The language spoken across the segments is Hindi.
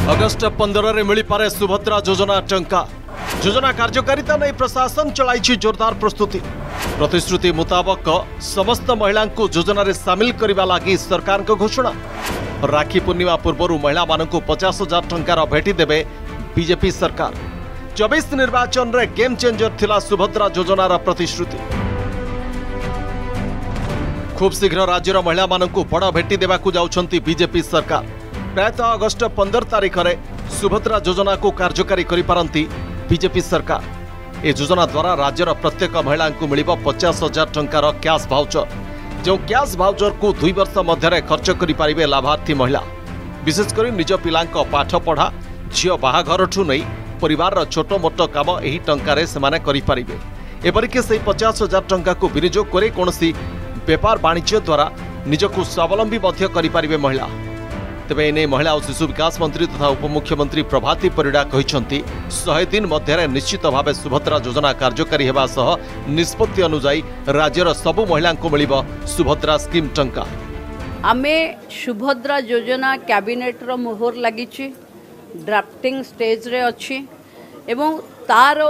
अगस्ट 15 रे मिली पारे सुभद्रा योजना टंका। योजना कार्यकारिता नहीं प्रशासन चलाई जोरदार प्रस्तुति। प्रतिश्रुति मुताबक समस्त महिला को योजना रे सामिल करने लगी सरकार को घोषणा। राखी पूर्णिमा पूर्व महिला मानक 50,000 टंकार भेटी देवे बीजेपी सरकार। 24 निर्वाचन रे गेम चेंजर थिला सुभद्रा योजनार प्रतिश्रुति। खूब शीघ्र राज्यर महिला मानक बड़ भेटी देवाकू जाउछंती बीजेपी सरकार। प्रायतः अगस्ट 15 तारीख में सुभद्रा योजना को कार्यकारी करिपारंती बीजेपी सरकार। ए योजना द्वारा राज्यर प्रत्येक महिला को मिलिबो 50,000 टंकार कैश भाउचर। जो कैश भाउचर को 2 वर्ष मध्य खर्च करिपारिबे लाभार्थी महिला। विशेषकर निज पिलांक पाठ पढ़ा झियो बाहाघर ठू नहीं परिवार छोट मोट काम एही टंकारे सेमाने करिपारिबे। एपरिके से 50,000 टंका को विनियोग करे कोनसी व्यापार वाणिज्य द्वारा निजको स्वावलंबी मध्य करिपारिबे महिला। तेबे एने महिला और शिशु विकास मंत्री तथा उपमुख्यमंत्री प्रभाती परिडा कहिसंती 100 दिन मध्य निश्चित भाव सुभद्रा योजना कार्यकारी हेबा सह निष्पत्ति अनुसार राज्यर सबु महिला को मिलिबो सुभद्रा स्कीम टंका। आमे सुभद्रा योजना कैबिनेट रो मोहर लागिछि, ड्राफ्टिंग स्टेज रे अछि एवं तार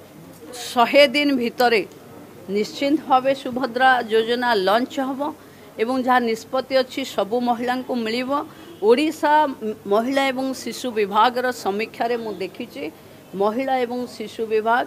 100 दिन भितरे निश्चित भाव सुभद्रा योजना लॉन्च हबो एवं जहाँ निष्पत्ति अच्छी सबु महिला को मिलिबो। ओडिशा महिला एवं शिशु विभाग समीक्षा रे मु देखिछि महिला एवं शिशु विभाग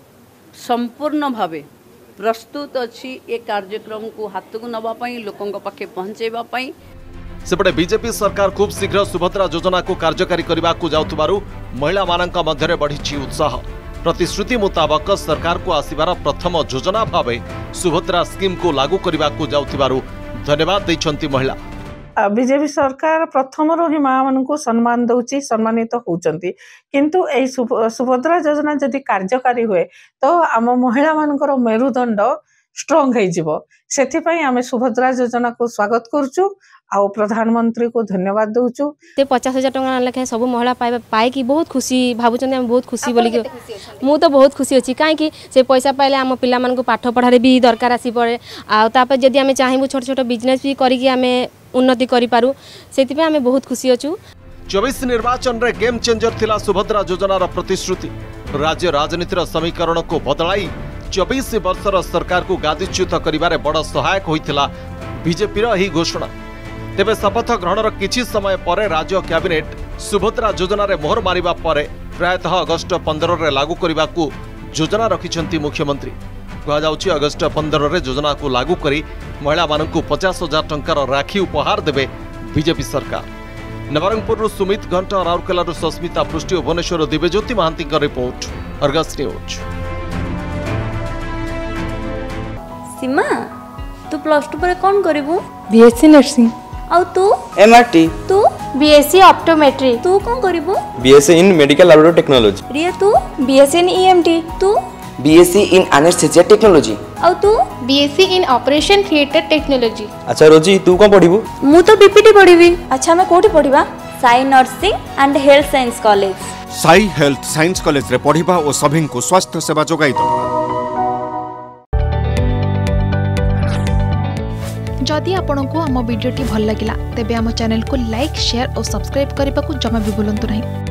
संपूर्ण भावे प्रस्तुत अच्छी ए कार्यक्रम को हाथ को नबा पई लोकंक पाखे पहुंचेबा पई। सेपटे बीजेपी सरकार खूब शीघ्र सुभद्रा योजना को कार्यकारी करने को जाउथबारु महिला मानक मध्य बढ़ी उत्साह। प्रतिश्रुति मुताबक सरकार को आसिबार प्रथम योजना भावे सुभद्रा स्कीम को लागू करने को जाउथबारु धन्यवाद दैछंती महिला। बीजेपी सरकार प्रथम ही माँ मान को सम्मान दौची, सम्मानित होउचंती। किंतु ए सुभद्रा योजना जदि कार्यकारी हुए तो आम महिला मानकर मेरुदंड स्ट्रॉंग हो जिवो। सेथिपई आमे सुभद्रा योजना को स्वागत करचु आ प्रधानमंत्री को धन्यवाद दउचु। 50,000 टंका लेखे सब महिला पाई कि बहुत खुशी भाबुचन। हम बहुत खुशी बोली मु तो बहुत खुशी अछि काहे से पैसा पाइले आम पिला मान को पाठ पढ़ारे भी दरकार आसी पड़े। आ तापर जदि आमे चाहिबु छोट छोट बिजनेस भी करी कि आमे उन्नति करि पारू, सेतिपे आमे बहुत खुशी अछु। 24 निर्वाचन रे गेम चेंजर थिला सुभद्रा योजनार प्रतिश्रुति। राज्य राजनीतिर समीकरण को बदलाई 24 वर्षर सरकार को गादीच्युत करिबारे बड़ सहायक होइथिला बीजेपी रो घोषणा। तेबे शपथ ग्रहणर किछि समय पर राज्य कैबिनेट सुभद्रा योजना रे मोहर मारिबा परे प्रायतः अगस्ट 15 रे लागू करने को योजना रखिछंती मुख्यमंत्री। कहा जाउछि अगस्ट 15 रे योजना को लागू करी महिला मानकु 50,000 टंकार राखी उपहार देबे बीजेपी सरकार। नवरंगपुर सुमित घंटा, राउरकेला सस्मिता पृष्टि, भुवनेश्वर दिव्यज्योति महांती का रिपोर्ट, अर्गस न्यूज। सीमा तू प्लस 2 पर कौन करिवु? BSc nursing. और तू? एमआरटी। तू? BSc optometry. तू कौन करिवु? BSc in medical laboratory technology. Riya तू? BSc in EMT. तू? BSc in anaesthesia technology. और तू? BSc in operation theatre technology. अच्छा रोजी तू कौन पढ़िबु? मु तो बीपीटी पढ़िबी। अच्छा मैं कोठी पढ़िबा? Sai nursing and health science college. Sai health science college रे पढ़िबा और सभी को स्वास्थ्य सेवा जोगाई दो। जदि आपंक आम भिडी भल लगा तेब आम चैनल को लाइक, शेयर और सब्सक्राइब करने को जमा भी भूलु नहीं।